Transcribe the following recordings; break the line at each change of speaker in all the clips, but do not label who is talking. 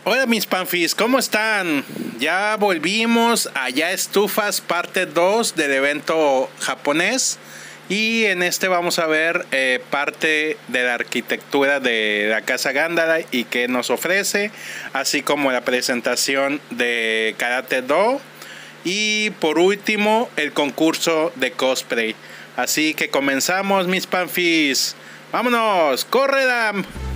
Hola mis panfis, ¿cómo están? Ya volvimos a Ya Estufas parte 2 del evento japonés y en este vamos a ver parte de la arquitectura de la Casa Gándara y qué nos ofrece, así como la presentación de Karate Do y por último el concurso de cosplay. Así que comenzamos mis panfis, vámonos, ¡córrela!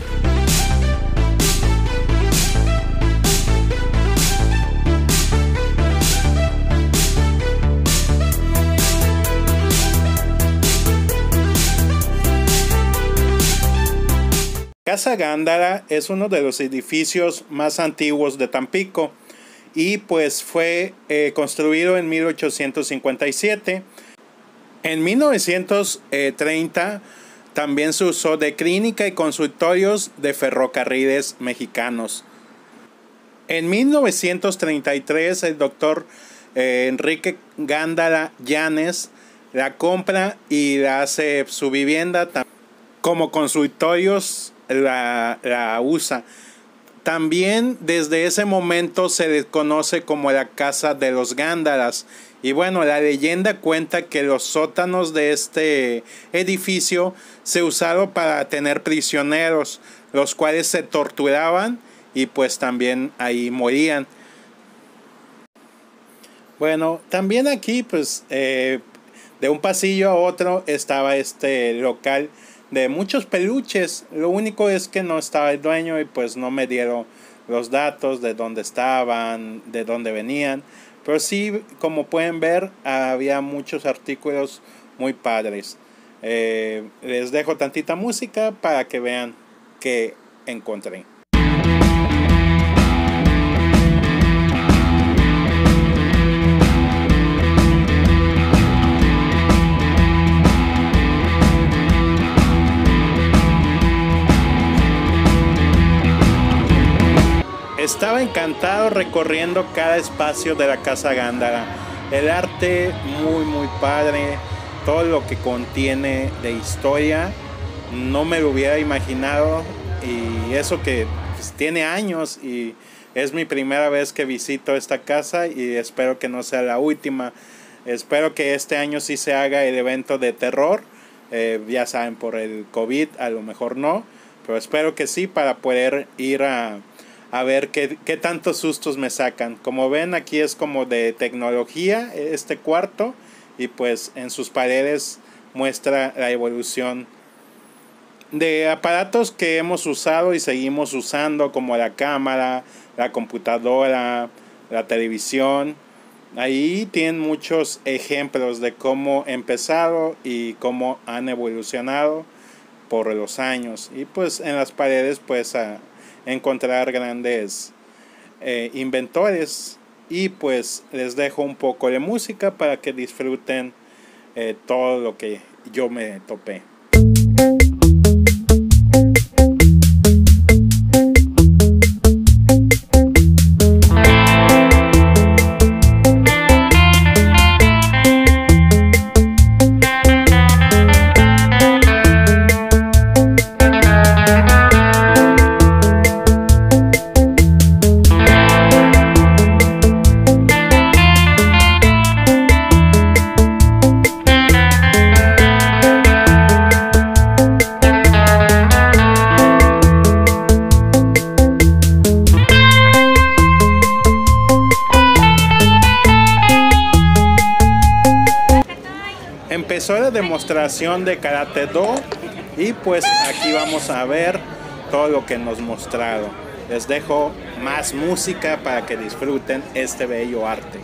Casa Gándara es uno de los edificios más antiguos de Tampico y pues fue construido en 1857. En 1930 también se usó de clínica y consultorios de ferrocarriles mexicanos. En 1933 el doctor Enrique Gándara Llanes la compra y la hace su vivienda como consultorios. La usa. También desde ese momento se le conoce como la Casa de los Gándaras. Y bueno, la leyenda cuenta que los sótanos de este edificio se usaron para tener prisioneros, los cuales se torturaban y pues también ahí morían. Bueno, también aquí pues de un pasillo a otro estaba este local de muchos peluches. Lo único es que no estaba el dueño y pues no me dieron los datos de dónde estaban, de dónde venían, pero sí, como pueden ver, había muchos artículos muy padres. Les dejo tantita música para que vean qué encontré. Estaba encantado recorriendo cada espacio de la Casa Gándara. El arte muy padre, todo lo que contiene de historia, no me lo hubiera imaginado, y eso que pues, tiene años y es mi primera vez que visito esta casa y espero que no sea la última. Espero que este año sí se haga el evento de terror, ya saben, por el COVID a lo mejor no, pero espero que sí para poder ir a ver qué tantos sustos me sacan. Como ven, aquí es como de tecnología este cuarto y pues en sus paredes muestra la evolución de aparatos que hemos usado y seguimos usando, como la cámara, la computadora, la televisión. Ahí tienen muchos ejemplos de cómo empezaron y cómo han evolucionado por los años. Y pues en las paredes pues encontrar grandes inventores. Y pues les dejo un poco de música para que disfruten todo lo que yo me topé. Empezó la demostración de Karate Do y pues aquí vamos a ver todo lo que nos mostraron. Les dejo más música para que disfruten este bello arte.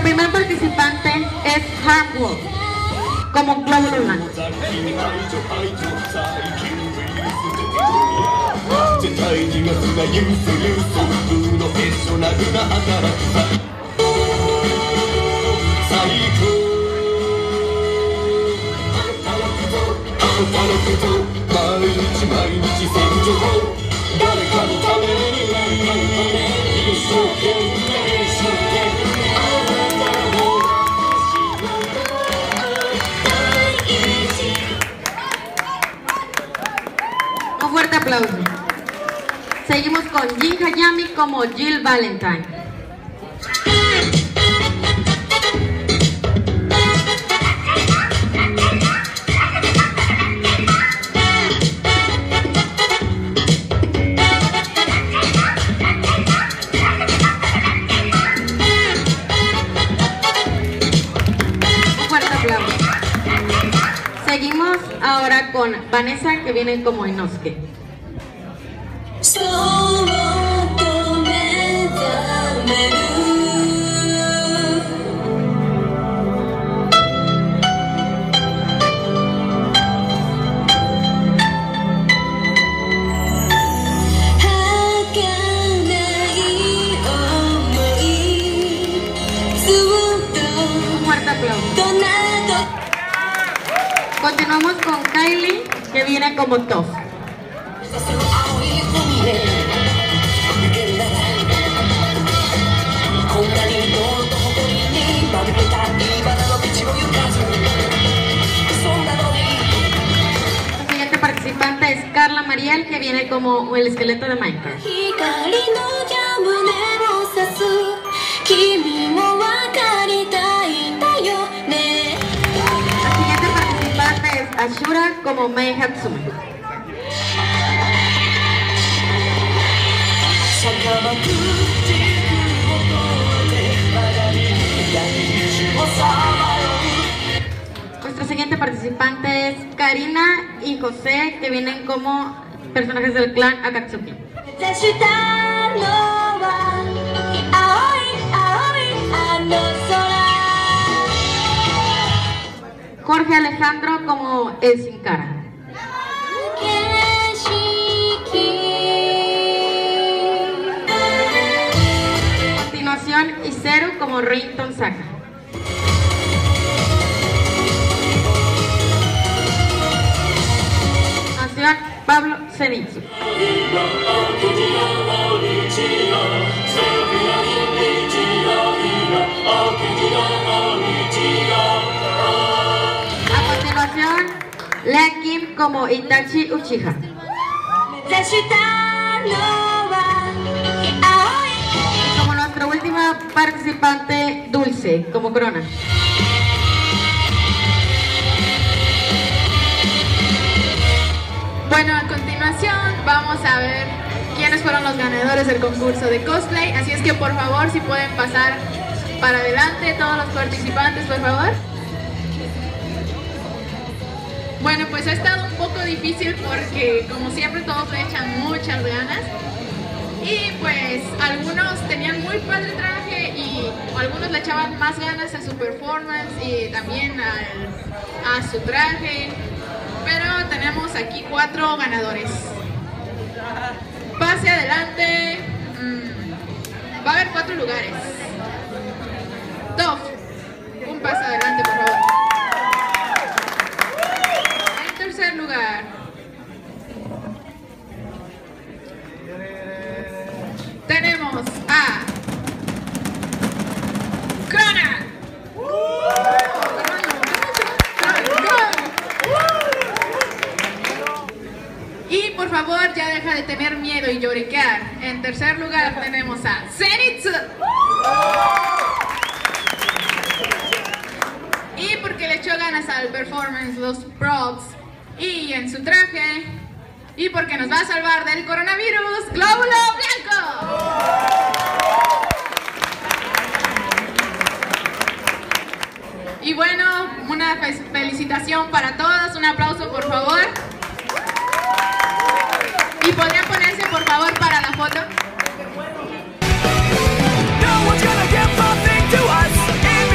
primer participante es Harmwolf, como glóbulo blanco. Un fuerte aplauso. Seguimos con Jin Hayami como Jill Valentine. Seguimos ahora con Vanessa, que viene como Inosuke. Un fuerte aplauso. Continuamos con Kylie, que viene como Toph. La siguiente participante es Carla Mariel, que viene como el esqueleto de Minecraft. Ashura como Mei Hatsumi. Nuestra siguiente participante es Karina y José, que vienen como personajes del clan Akatsuki. Jorge Alejandro como el Sin Cara. A continuación, Iseru como Rinton Saka. Nación Pablo Zenitsu. Lea Kim como Itachi Uchiha. Y como nuestra última participante, Dulce, como Crona.
Bueno, a continuación vamos a ver quiénes fueron los ganadores del concurso de cosplay. Así es que por favor, si pueden pasar para adelante todos los participantes, por favor. Bueno, pues ha estado un poco difícil porque como siempre todos le echan muchas ganas y pues algunos tenían muy padre traje y algunos le echaban más ganas a su performance y también a su traje, pero tenemos aquí 4 ganadores. Pase adelante, va a haber 4 lugares. Toph, un paso adelante por favor. Tercer lugar, tenemos a Crona. Y por favor ya deja de tener miedo y lloriquear. En tercer lugar tenemos a Zenitsu. Y porque le echó ganas al performance, los props y en su traje, y porque nos va a salvar del coronavirus, Glóbulo Blanco. Y bueno, una felicitación para todos, un aplauso por favor. ¿Y podrían ponerse por favor para la foto? No one's gonna give nothing to us.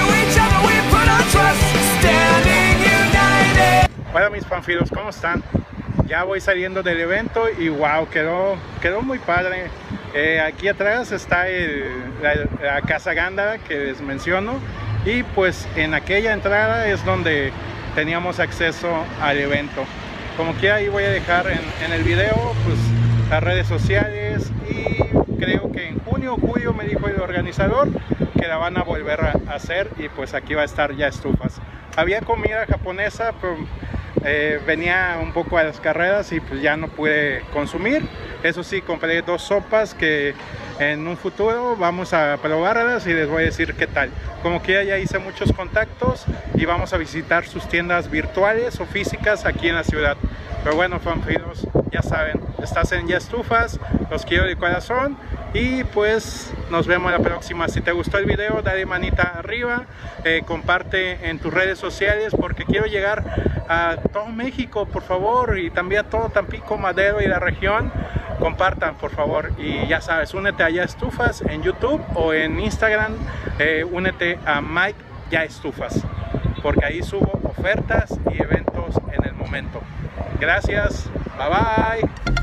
Hola mis panfilos, ¿cómo están? Ya voy saliendo del evento y wow, quedó muy padre. Aquí atrás está la Casa Gándara que les menciono, y pues en aquella entrada es donde teníamos acceso al evento. Como que ahí voy a dejar en el video pues las redes sociales, y creo que en junio o julio me dijo el organizador que la van a volver a hacer, y pues aquí va a estar Ya Estufas. Había comida japonesa, pero venía un poco a las carreras y pues ya no pude consumir. Eso sí, compré 2 sopas que en un futuro vamos a probarlas y les voy a decir qué tal. Como que ya hice muchos contactos y vamos a visitar sus tiendas virtuales o físicas aquí en la ciudad. Pero bueno, fanfilos, ya saben, estás en Ya Estufas, los quiero de corazón, y pues nos vemos la próxima. Si te gustó el video, dale manita arriba, comparte en tus redes sociales, porque quiero llegar a todo México, por favor, y también a todo Tampico, Madero y la región. Compartan, por favor, y ya sabes, únete a Ya Estufas en YouTube o en Instagram, únete a Mike Ya Estufas, porque ahí subo ofertas y eventos en el momento. Gracias, bye bye.